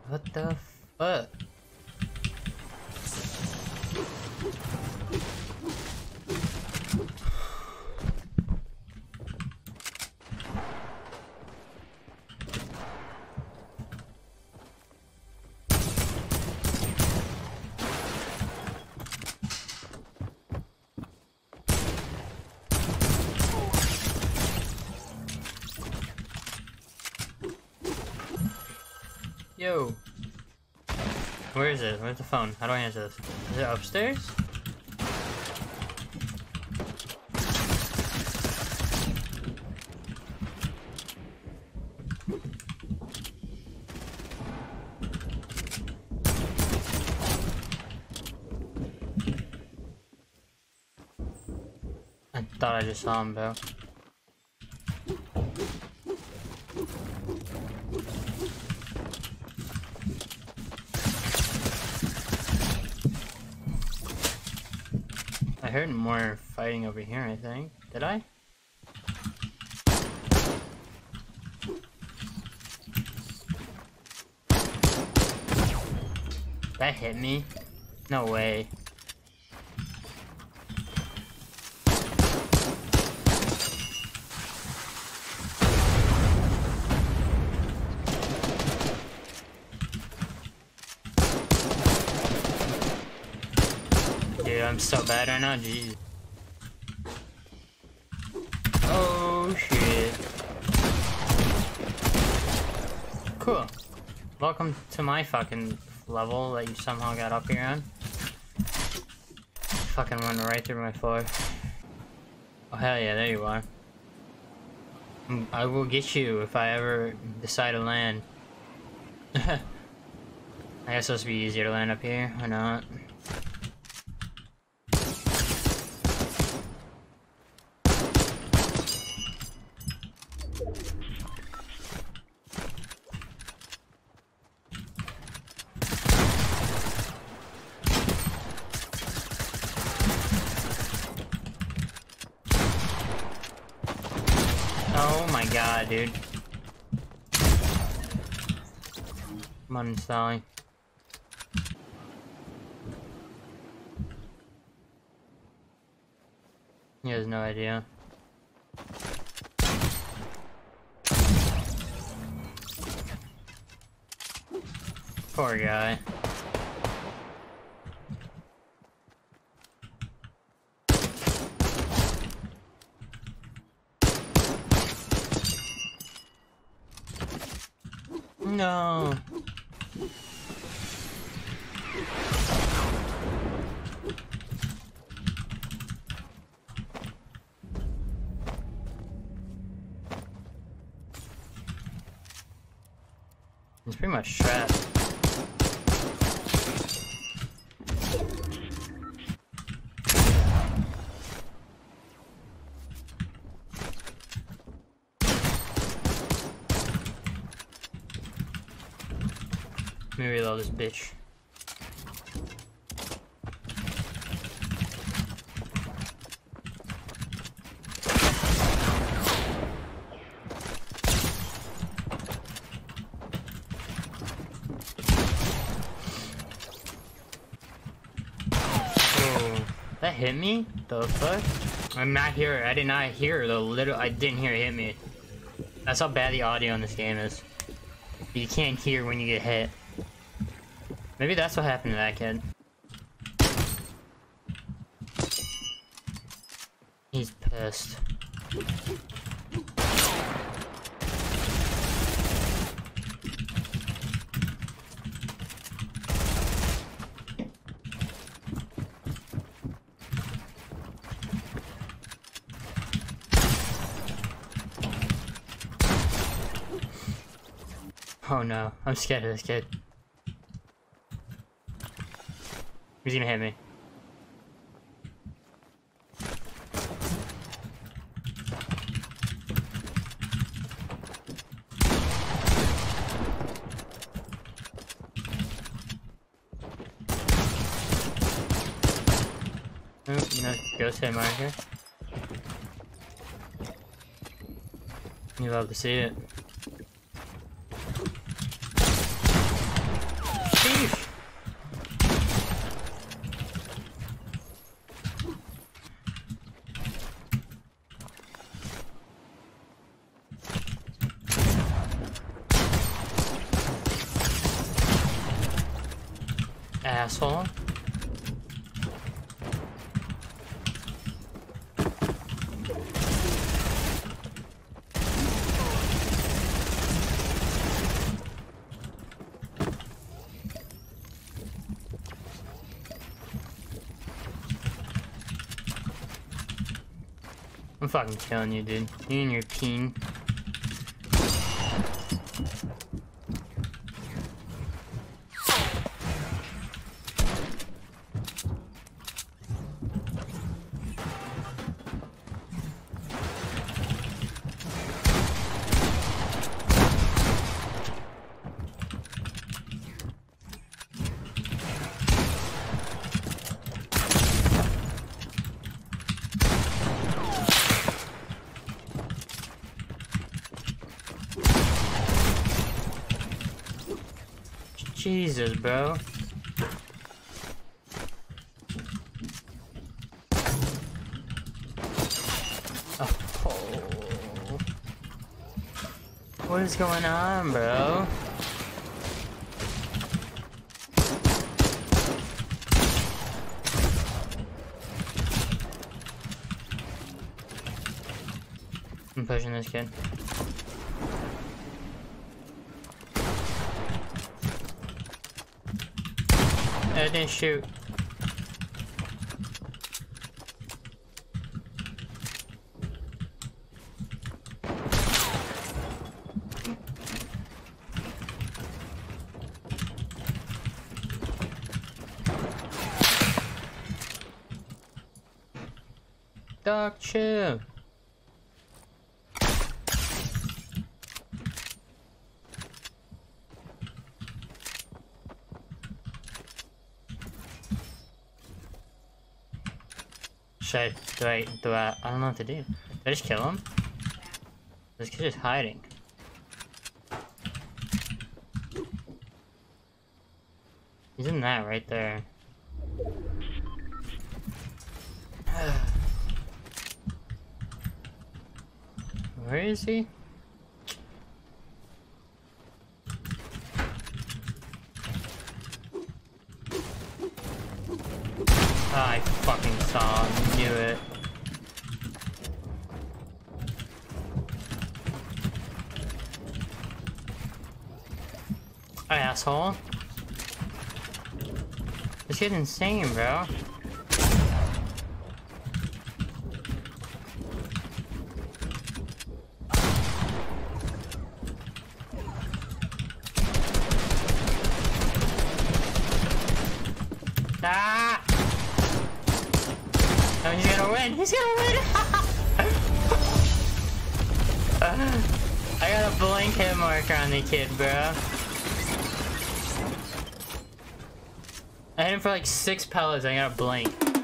What the fuck? Yo! Where is it? Where's the phone? How do I answer this? Is it upstairs? I thought I just saw him, bro. I heard more fighting over here, I think. Did I? That hit me? No way. Dude, I'm so bad right now, jeez. Oh shit. Cool. Welcome to my fucking level that you somehow got up here on. Fucking went right through my floor. Oh hell yeah, there you are. I will get you if I ever decide to land. I guess it's supposed to be easier to land up here, or not? Oh my god, dude. I'm uninstalling. He has no idea. Poor guy. No. It's pretty much trapped. Let me reload this bitch. Oh, that hit me? The fuck? I'm not here. I did not hear the little. I didn't hear it hit me. That's how bad the audio in this game is. You can't hear when you get hit. Maybe that's what happened to that kid. He's pissed. Oh no, I'm scared of this kid. He's gonna hit me. Oh, no, ghost hit marker. You love to see it. asshole. I'm fucking killing you, dude. You and your peen. Jesus, bro. Oh. What is going on, bro? I'm pushing this kid. I didn't shoot. Dog, chill. I don't know what to do. Did I just kill him? This kid is hiding. He's in that right there. Where is he? I fucking saw him, knew it. Asshole. This kid's insane, bro. Ah! Oh, he's gonna win! He's gonna win! I got a blank hit marker on the kid, bro. I hit him for like 6 pellets, I got a blank.